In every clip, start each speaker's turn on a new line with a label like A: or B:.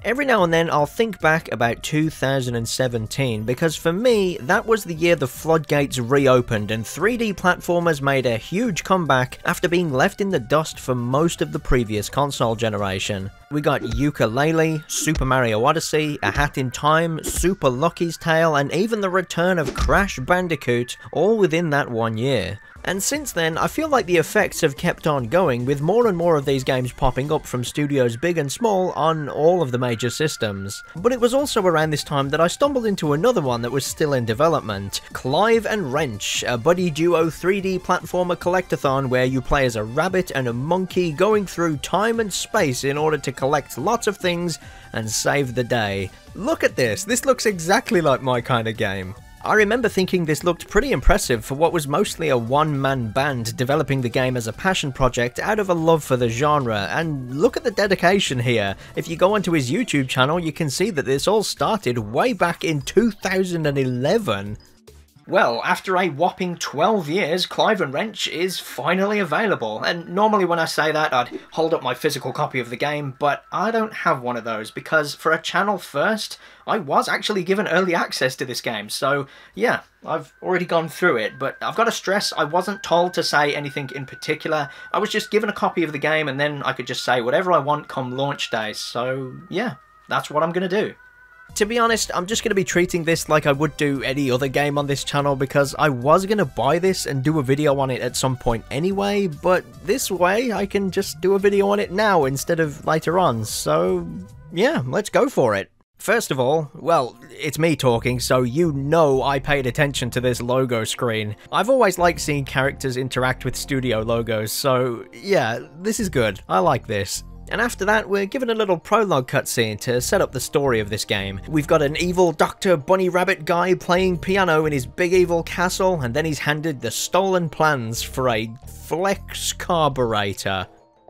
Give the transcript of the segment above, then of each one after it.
A: Every now and then I'll think back about 2017 because for me that was the year the floodgates reopened and 3D platformers made a huge comeback after being left in the dust for most of the previous console generation. We got Yooka-Laylee, Super Mario Odyssey, A Hat in Time, Super Lucky's Tale, and even the return of Crash Bandicoot, all within that 1 year. And since then, I feel like the effects have kept on going, with more and more of these games popping up from studios big and small on all of the major systems. But it was also around this time that I stumbled into another one that was still in development, Clive N Wrench, a buddy duo 3D platformer collectathon where you play as a rabbit and a monkey going through time and space in order to collect lots of things and save the day. Look at this looks exactly like my kind of game. I remember thinking this looked pretty impressive for what was mostly a one-man band developing the game as a passion project out of a love for the genre, and look at the dedication here. If you go onto his YouTube channel you can see that this all started way back in 2011. Well, after a whopping 12 years, Clive N Wrench is finally available, and normally when I say that I'd hold up my physical copy of the game, but I don't have one of those because for a channel first, I was actually given early access to this game, so yeah, I've already gone through it, but I've got to stress I wasn't told to say anything in particular. I was just given a copy of the game and then I could just say whatever I want come launch day, so yeah, that's what I'm gonna do. To be honest, I'm just going to be treating this like I would do any other game on this channel because I was going to buy this and do a video on it at some point anyway, but this way I can just do a video on it now instead of later on, so yeah, let's go for it. First of all, well, it's me talking, so you know I paid attention to this logo screen. I've always liked seeing characters interact with studio logos, so yeah, this is good. I like this. And after that, we're given a little prologue cutscene to set up the story of this game. We've got an evil Dr. Bunny Rabbit guy playing piano in his big evil castle, and then he's handed the stolen plans for a flex carburetor.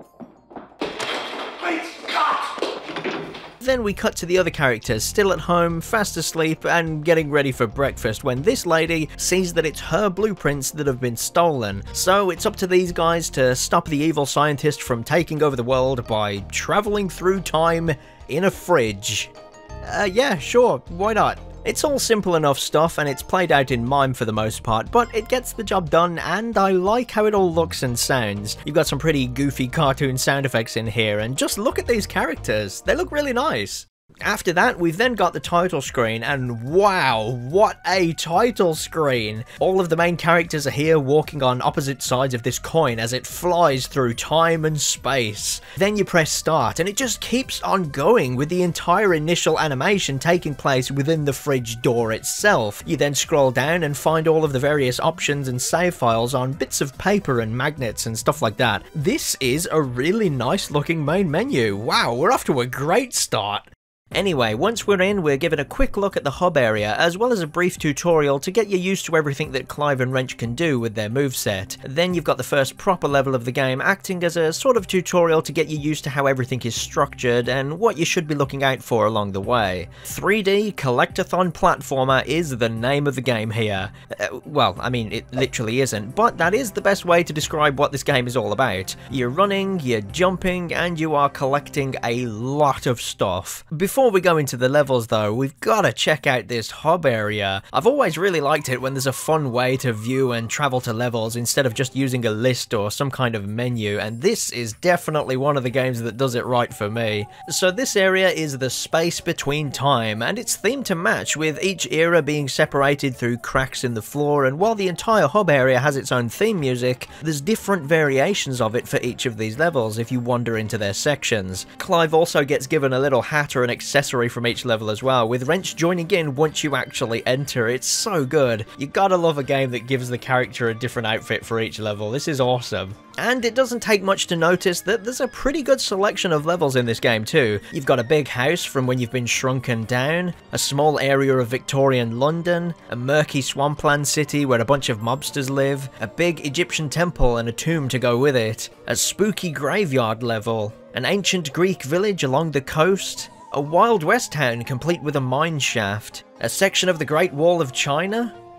A: Then we cut to the other characters, still at home, fast asleep, and getting ready for breakfast when this lady sees that it's her blueprints that have been stolen. So it's up to these guys to stop the evil scientist from taking over the world by traveling through time in a fridge. Yeah, sure, why not? It's all simple enough stuff and it's played out in mime for the most part, but it gets the job done and I like how it all looks and sounds. You've got some pretty goofy cartoon sound effects in here and just look at these characters, they look really nice. After that, we've then got the title screen, and wow, what a title screen! All of the main characters are here walking on opposite sides of this coin as it flies through time and space. Then you press start, and it just keeps on going with the entire initial animation taking place within the fridge door itself. You then scroll down and find all of the various options and save files on bits of paper and magnets and stuff like that. This is a really nice looking main menu. Wow, we're off to a great start. Anyway, once we're in, we're given a quick look at the hub area, as well as a brief tutorial to get you used to everything that Clive N Wrench can do with their moveset. Then you've got the first proper level of the game, acting as a sort of tutorial to get you used to how everything is structured and what you should be looking out for along the way. 3D Collectathon Platformer is the name of the game here. Well, I mean, it literally isn't, but that is the best way to describe what this game is all about. You're running, you're jumping, and you are collecting a lot of stuff. Before we go into the levels though, we've got to check out this hub area. I've always really liked it when there's a fun way to view and travel to levels instead of just using a list or some kind of menu, and this is definitely one of the games that does it right for me. So this area is the space between time, and it's themed to match, with each era being separated through cracks in the floor, and while the entire hub area has its own theme music, there's different variations of it for each of these levels if you wander into their sections. Clive also gets given a little hat or an accessory from each level as well, with Wrench joining in once you actually enter. It's so good. You gotta love a game that gives the character a different outfit for each level. This is awesome. And it doesn't take much to notice that there's a pretty good selection of levels in this game too. You've got a big house from when you've been shrunken down, a small area of Victorian London, a murky swampland city where a bunch of mobsters live, a big Egyptian temple and a tomb to go with it, a spooky graveyard level, an ancient Greek village along the coast, a Wild West town complete with a mine shaft, a section of the Great Wall of China,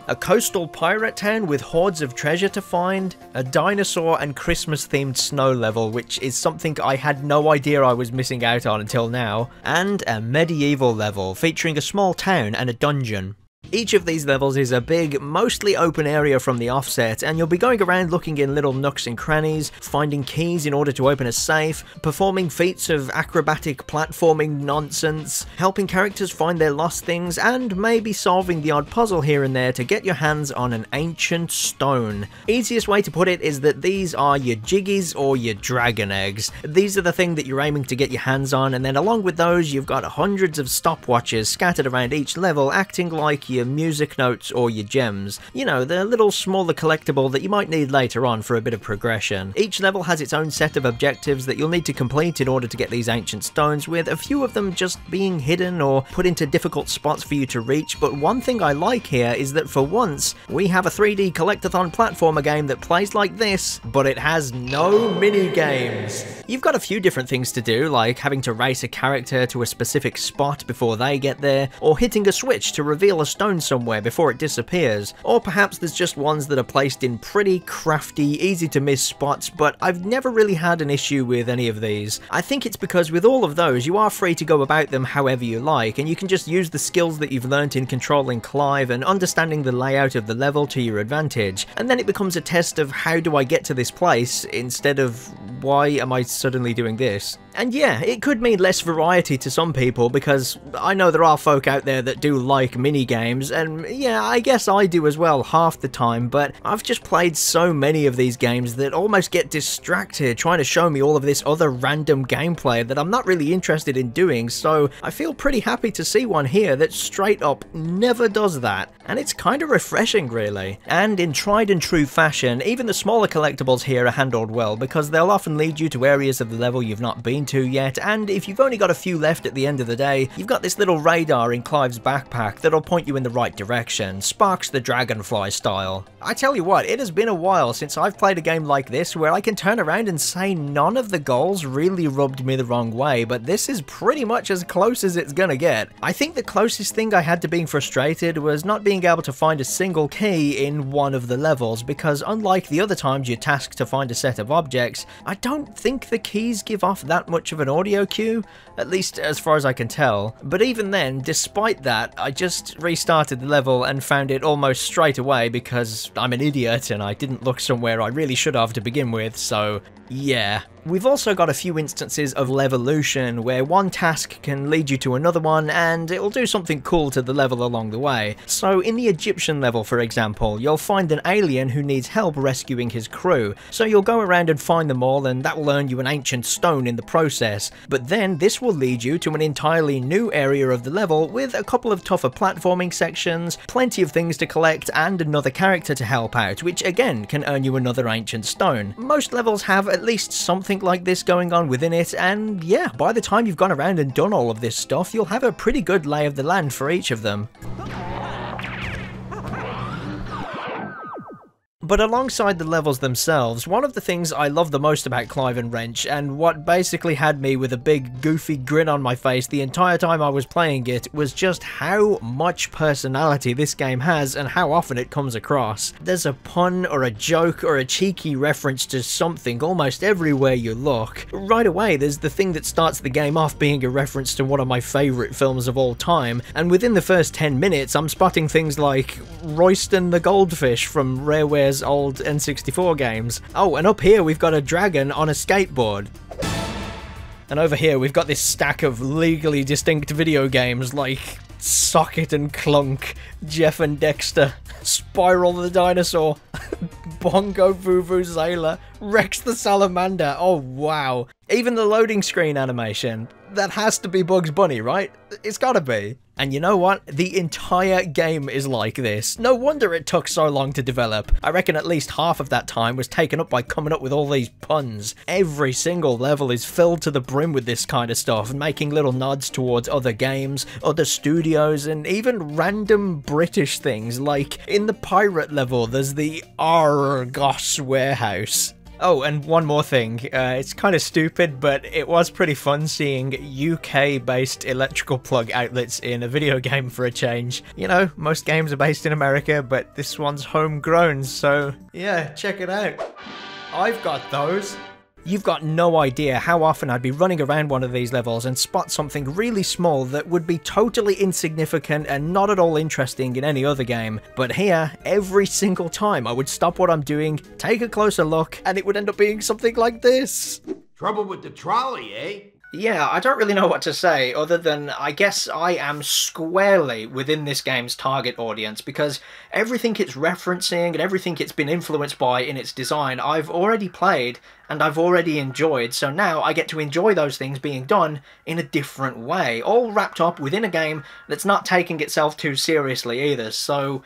A: a coastal pirate town with hordes of treasure to find, a dinosaur and Christmas themed snow level, which is something I had no idea I was missing out on until now, and a medieval level featuring a small town and a dungeon. Each of these levels is a big, mostly open area from the offset, and you'll be going around looking in little nooks and crannies, finding keys in order to open a safe, performing feats of acrobatic platforming nonsense, helping characters find their lost things, and maybe solving the odd puzzle here and there to get your hands on an ancient stone. Easiest way to put it is that these are your jiggies or your dragon eggs. These are the thing that you're aiming to get your hands on, and then along with those you've got hundreds of stopwatches scattered around each level, acting like your music notes or your gems. You know, the little smaller collectible that you might need later on for a bit of progression. Each level has its own set of objectives that you'll need to complete in order to get these ancient stones, with a few of them just being hidden or put into difficult spots for you to reach. But one thing I like here is that for once, we have a 3D collectathon platformer game that plays like this, but it has no mini-games. You've got a few different things to do, like having to race a character to a specific spot before they get there, or hitting a switch to reveal a stone somewhere before it disappears, or perhaps there's just ones that are placed in pretty crafty, easy to miss spots, but I've never really had an issue with any of these. I think it's because with all of those you are free to go about them however you like, and you can just use the skills that you've learnt in controlling Clive and understanding the layout of the level to your advantage, and then it becomes a test of how do I get to this place instead of why am I suddenly doing this. And yeah, it could mean less variety to some people, because I know there are folk out there that do like minigames, and yeah, I guess I do as well half the time, but I've just played so many of these games that almost get distracted trying to show me all of this other random gameplay that I'm not really interested in doing, so I feel pretty happy to see one here that straight up never does that, and it's kind of refreshing really. And in tried and true fashion, even the smaller collectibles here are handled well, because they'll often lead you to areas of the level you've not been to yet, and if you've only got a few left at the end of the day, you've got this little radar in Clive's backpack that'll point you in the right direction, Sparks the Dragonfly style. I tell you what, it has been a while since I've played a game like this where I can turn around and say none of the goals really rubbed me the wrong way, but this is pretty much as close as it's gonna get. I think the closest thing I had to being frustrated was not being able to find a single key in one of the levels, because unlike the other times you're tasked to find a set of objects, I don't think the keys give off that much of an audio cue, at least as far as I can tell. But even then, despite that, I just restarted the level and found it almost straight away because I'm an idiot and I didn't look somewhere I really should have to begin with, so yeah. We've also got a few instances of levolution, where one task can lead you to another one and it'll do something cool to the level along the way. So in the Egyptian level, for example, you'll find an alien who needs help rescuing his crew, so you'll go around and find them all, and that will earn you an ancient stone in the process. But then this will lead you to an entirely new area of the level with a couple of tougher platforming sections, plenty of things to collect, and another character to help out, which again can earn you another ancient stone. Most levels have at least something like this going on within it, and yeah, by the time you've gone around and done all of this stuff, you'll have a pretty good lay of the land for each of them. But alongside the levels themselves, one of the things I love the most about Clive N Wrench, and what basically had me with a big goofy grin on my face the entire time I was playing it, was just how much personality this game has and how often it comes across. There's a pun or a joke or a cheeky reference to something almost everywhere you look. Right away there's the thing that starts the game off being a reference to one of my favourite films of all time, and within the first 10 minutes I'm spotting things like Royston the Goldfish from Rareware's old N64 games. Oh, and up here we've got a dragon on a skateboard. And over here we've got this stack of legally distinct video games like Socket and Clunk, Jeff and Dexter, Spiral the Dinosaur, Bongo Vuvuzela, Rex the Salamander. Oh wow. Even the loading screen animation. That has to be Bugs Bunny, right? It's gotta be. And you know what? The entire game is like this. No wonder it took so long to develop. I reckon at least half of that time was taken up by coming up with all these puns. Every single level is filled to the brim with this kind of stuff, making little nods towards other games, other studios, and even random British things, like in the pirate level there's the Argos warehouse. Oh, and one more thing. It's kind of stupid, but it was pretty fun seeing UK-based electrical plug outlets in a video game for a change. You know, most games are based in America, but this one's homegrown, so yeah, check it out. I've got those. You've got no idea how often I'd be running around one of these levels and spot something really small that would be totally insignificant and not at all interesting in any other game. But here, every single time I would stop what I'm doing, take a closer look, and it would end up being something like this.
B: Trouble with the trolley, eh?
A: Yeah, I don't really know what to say, other than I guess I am squarely within this game's target audience, because everything it's referencing and everything it's been influenced by in its design I've already played and I've already enjoyed, so now I get to enjoy those things being done in a different way, all wrapped up within a game that's not taking itself too seriously either, so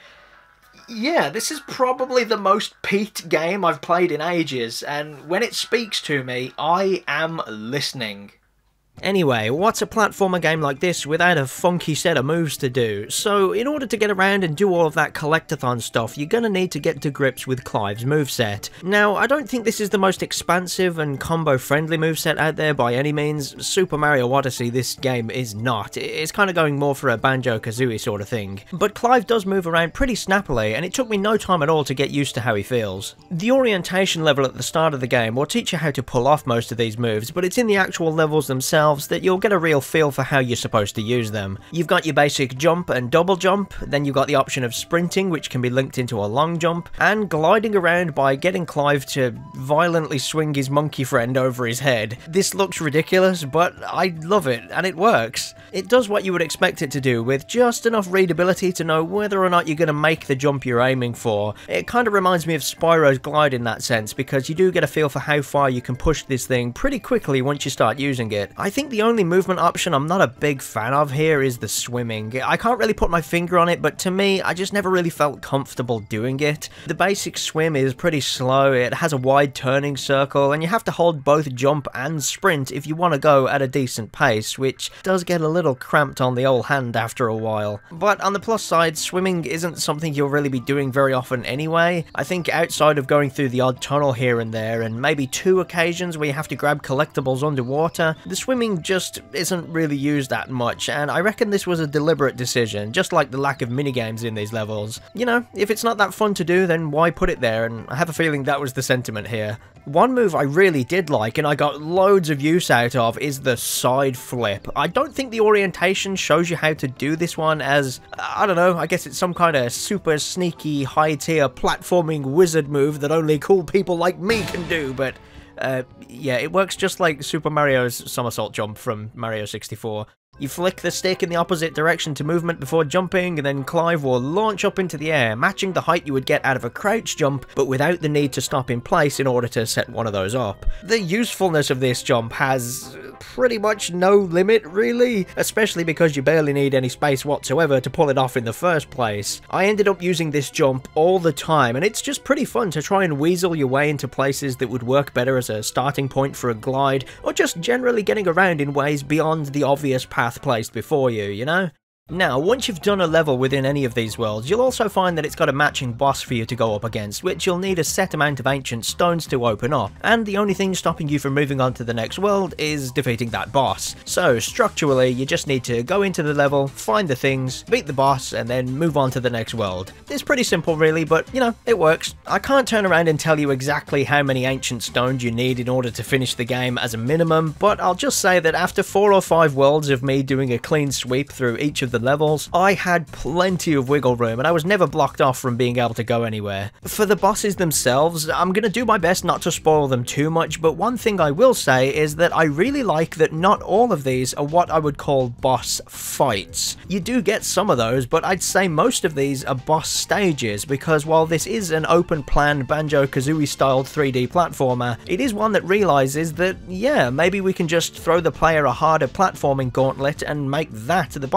A: yeah, this is probably the most peaked game I've played in ages, and when it speaks to me, I am listening. Anyway, what's a platformer game like this without a funky set of moves to do? So, in order to get around and do all of that collectathon stuff, you're gonna need to get to grips with Clive's moveset. Now, I don't think this is the most expansive and combo-friendly moveset out there by any means. Super Mario Odyssey, this game is not. It's kind of going more for a Banjo-Kazooie sort of thing. But Clive does move around pretty snappily, and it took me no time at all to get used to how he feels. The orientation level at the start of the game will teach you how to pull off most of these moves, but it's in the actual levels themselves that you'll get a real feel for how you're supposed to use them. You've got your basic jump and double jump, then you've got the option of sprinting, which can be linked into a long jump, and gliding around by getting Clive to violently swing his monkey friend over his head. This looks ridiculous, but I love it, and it works. It does what you would expect it to do, with just enough readability to know whether or not you're going to make the jump you're aiming for. It kind of reminds me of Spyro's Glide in that sense, because you do get a feel for how far you can push this thing pretty quickly once you start using it. I think the only movement option I'm not a big fan of here is the swimming. I can't really put my finger on it, but to me, I just never really felt comfortable doing it. The basic swim is pretty slow, it has a wide turning circle, and you have to hold both jump and sprint if you want to go at a decent pace, which does get a little cramped on the old hand after a while. But on the plus side, swimming isn't something you'll really be doing very often anyway. I think outside of going through the odd tunnel here and there, and maybe 2 occasions where you have to grab collectibles underwater, the swimming just isn't really used that much, and I reckon this was a deliberate decision, just like the lack of minigames in these levels. You know, if it's not that fun to do, then why put it there, and I have a feeling that was the sentiment here. One move I really did like, and I got loads of use out of, is the side flip. I don't think the orientation shows you how to do this one, as, I don't know, I guess it's some kind of super sneaky, high-tier platforming wizard move that only cool people like me can do, but yeah, it works just like Super Mario's somersault jump from Mario 64. You flick the stick in the opposite direction to movement before jumping, and then Clive will launch up into the air, matching the height you would get out of a crouch jump, but without the need to stop in place in order to set one of those up. The usefulness of this jump has pretty much no limit, really, especially because you barely need any space whatsoever to pull it off in the first place. I ended up using this jump all the time, and it's just pretty fun to try and weasel your way into places that would work better as a starting point for a glide, or just generally getting around in ways beyond the obvious path placed before you, you know? Now, once you've done a level within any of these worlds, you'll also find that it's got a matching boss for you to go up against, which you'll need a set amount of ancient stones to open up, and the only thing stopping you from moving on to the next world is defeating that boss. So, structurally, you just need to go into the level, find the things, beat the boss, and then move on to the next world. It's pretty simple really, but, you know, it works. I can't turn around and tell you exactly how many ancient stones you need in order to finish the game as a minimum, but I'll just say that after 4 or 5 worlds of me doing a clean sweep through each of the levels, I had plenty of wiggle room and I was never blocked off from being able to go anywhere. For the bosses themselves, I'm gonna do my best not to spoil them too much, but one thing I will say is that I really like that not all of these are what I would call boss fights. You do get some of those, but I'd say most of these are boss stages, because while this is an open plan Banjo-Kazooie styled 3D platformer, it is one that realizes that, yeah, maybe we can just throw the player a harder platforming gauntlet and make that the boss stage,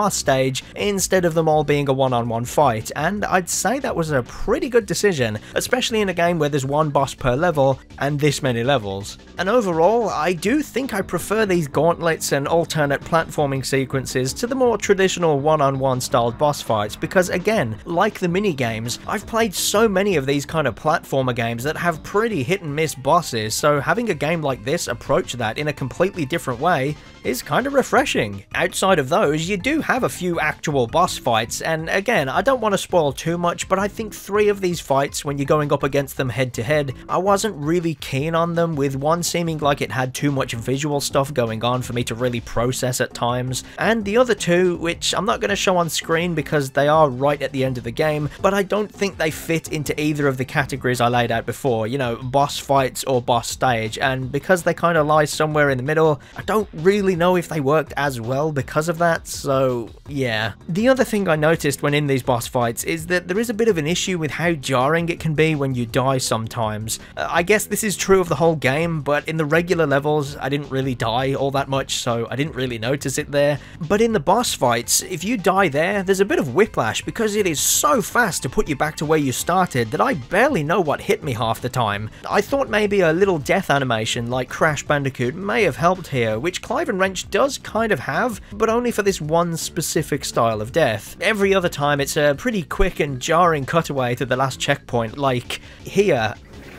A: stage, instead of them all being a one-on-one fight, and I'd say that was a pretty good decision, especially in a game where there's one boss per level, and this many levels. And overall, I do think I prefer these gauntlets and alternate platforming sequences to the more traditional one-on-one styled boss fights, because again, like the mini-games, I've played so many of these kind of platformer games that have pretty hit-and-miss bosses, so having a game like this approach that in a completely different way is kind of refreshing. Outside of those, you do have a few actual boss fights, and again, I don't want to spoil too much, but I think 3 of these fights, when you're going up against them head to head, I wasn't really keen on them, with one seeming like it had too much visual stuff going on for me to really process at times, and the other 2, which I'm not going to show on screen because they are right at the end of the game, but I don't think they fit into either of the categories I laid out before, you know, boss fights or boss stage, and because they kind of lie somewhere in the middle, I don't really know if they worked as well because of that, so yeah. The other thing I noticed when in these boss fights is that there is a bit of an issue with how jarring it can be when you die sometimes. I guess this is true of the whole game, but in the regular levels I didn't really die all that much, so I didn't really notice it there. But in the boss fights, if you die there's a bit of whiplash because it is so fast to put you back to where you started that I barely know what hit me half the time. I thought maybe a little death animation like Crash Bandicoot may have helped here, which Clive N Wrench does kind of have, but only for this one specific style of death. Every other time it's a pretty quick and jarring cutaway to the last checkpoint, like here.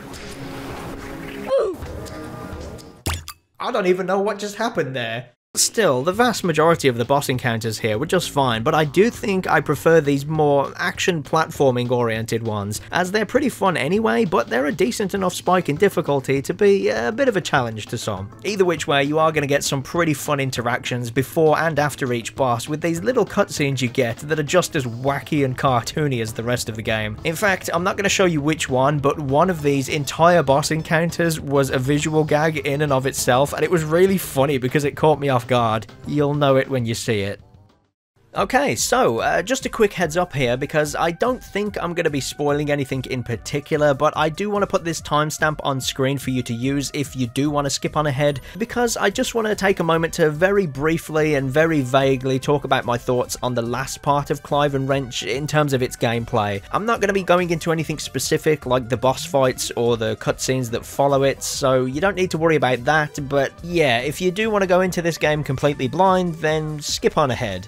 A: I don't even know what just happened there. Still, the vast majority of the boss encounters here were just fine, but I do think I prefer these more action platforming oriented ones, as they're pretty fun anyway, but they're a decent enough spike in difficulty to be a bit of a challenge to some. Either which way, you are going to get some pretty fun interactions before and after each boss, with these little cutscenes you get that are just as wacky and cartoony as the rest of the game. In fact, I'm not going to show you which one, but one of these entire boss encounters was a visual gag in and of itself, and it was really funny because it caught me off guard. You'll know it when you see it. Okay, so just a quick heads up here, because I don't think I'm going to be spoiling anything in particular, but I do want to put this timestamp on screen for you to use if you do want to skip on ahead, because I just want to take a moment to very briefly and very vaguely talk about my thoughts on the last part of Clive N Wrench in terms of its gameplay. I'm not going to be going into anything specific like the boss fights or the cutscenes that follow it, so you don't need to worry about that, but yeah, if you do want to go into this game completely blind, then skip on ahead.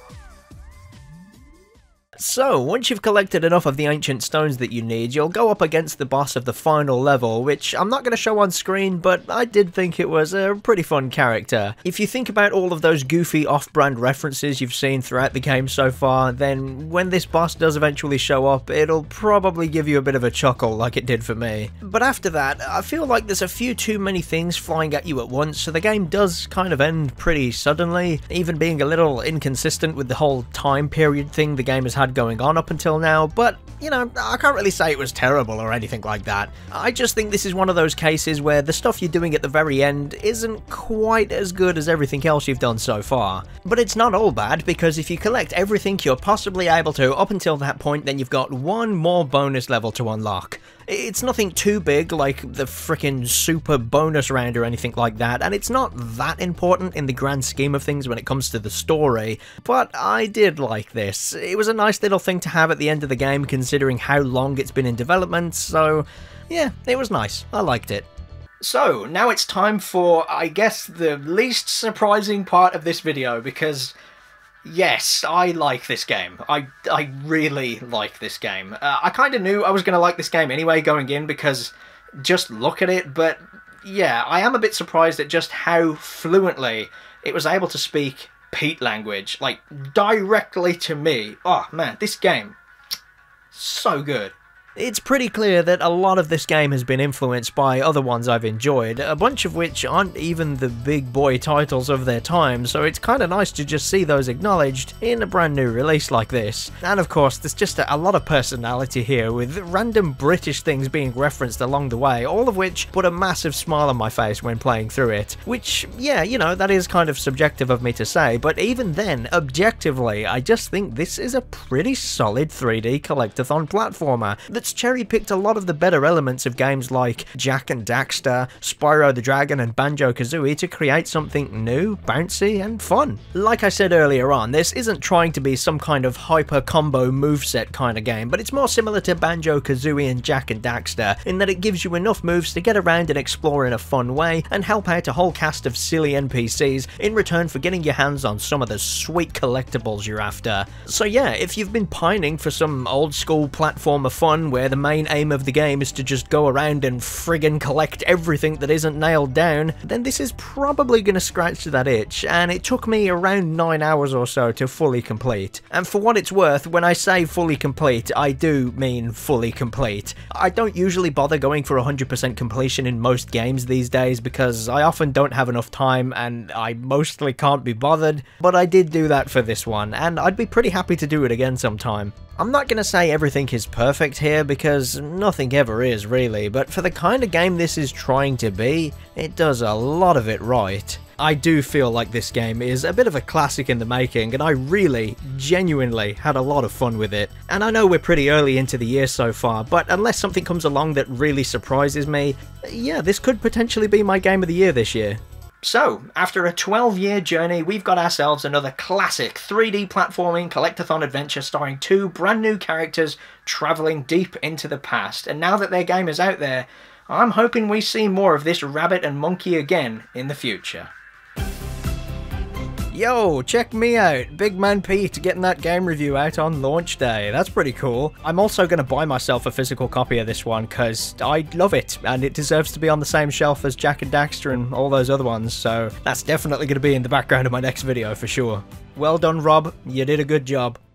A: So, once you've collected enough of the ancient stones that you need, you'll go up against the boss of the final level, which I'm not going to show on screen, but I did think it was a pretty fun character. If you think about all of those goofy off-brand references you've seen throughout the game so far, then when this boss does eventually show up, it'll probably give you a bit of a chuckle like it did for me. But after that, I feel like there's a few too many things flying at you at once, so the game does kind of end pretty suddenly, even being a little inconsistent with the whole time period thing the game has had going on up until now, but you know, I can't really say it was terrible or anything like that. I just think this is one of those cases where the stuff you're doing at the very end isn't quite as good as everything else you've done so far. But it's not all bad, because if you collect everything you're possibly able to up until that point, then you've got one more bonus level to unlock. It's nothing too big like the frickin' super bonus round or anything like that, and it's not that important in the grand scheme of things when it comes to the story, but I did like this. It was a nice little thing to have at the end of the game considering how long it's been in development, so yeah, it was nice. I liked it. So, now it's time for, I guess, the least surprising part of this video, because yes, I like this game. I really like this game. I kind of knew I was going to like this game anyway going in, because just look at it, but yeah, I am a bit surprised at just how fluently it was able to speak Pete language, like directly to me. Oh man, this game, so good. It's pretty clear that a lot of this game has been influenced by other ones I've enjoyed, a bunch of which aren't even the big boy titles of their time, so it's kinda nice to just see those acknowledged in a brand new release like this. And of course, there's just a lot of personality here, with random British things being referenced along the way, all of which put a massive smile on my face when playing through it. Which, yeah, you know, that is kind of subjective of me to say, but even then, objectively, I just think this is a pretty solid 3D collectathon platformer that that's cherry-picked a lot of the better elements of games like Jak and Daxter, Spyro the Dragon and Banjo-Kazooie to create something new, bouncy, and fun. Like I said earlier on, this isn't trying to be some kind of hyper-combo moveset kind of game, but it's more similar to Banjo-Kazooie and Jak and Daxter, in that it gives you enough moves to get around and explore in a fun way, and help out a whole cast of silly NPCs in return for getting your hands on some of the sweet collectibles you're after. So yeah, if you've been pining for some old school platformer fun where the main aim of the game is to just go around and friggin' collect everything that isn't nailed down, then this is probably gonna scratch that itch, and it took me around 9 hours or so to fully complete. And for what it's worth, when I say fully complete, I do mean fully complete. I don't usually bother going for 100% completion in most games these days because I often don't have enough time and I mostly can't be bothered, but I did do that for this one, and I'd be pretty happy to do it again sometime. I'm not gonna say everything is perfect here because nothing ever is really, but for the kind of game this is trying to be, it does a lot of it right. I do feel like this game is a bit of a classic in the making, and I really, genuinely had a lot of fun with it. And I know we're pretty early into the year so far, but unless something comes along that really surprises me, yeah, this could potentially be my game of the year this year. So, after a 12-year journey, we've got ourselves another classic 3D platforming collectathon adventure starring two brand new characters travelling deep into the past. And now that their game is out there, I'm hoping we see more of this rabbit and monkey again in the future. Yo, check me out, Big Man Pete getting that game review out on launch day. That's pretty cool. I'm also going to buy myself a physical copy of this one because I love it and it deserves to be on the same shelf as Jak and Daxter and all those other ones, so that's definitely going to be in the background of my next video for sure. Well done, Rob, you did a good job.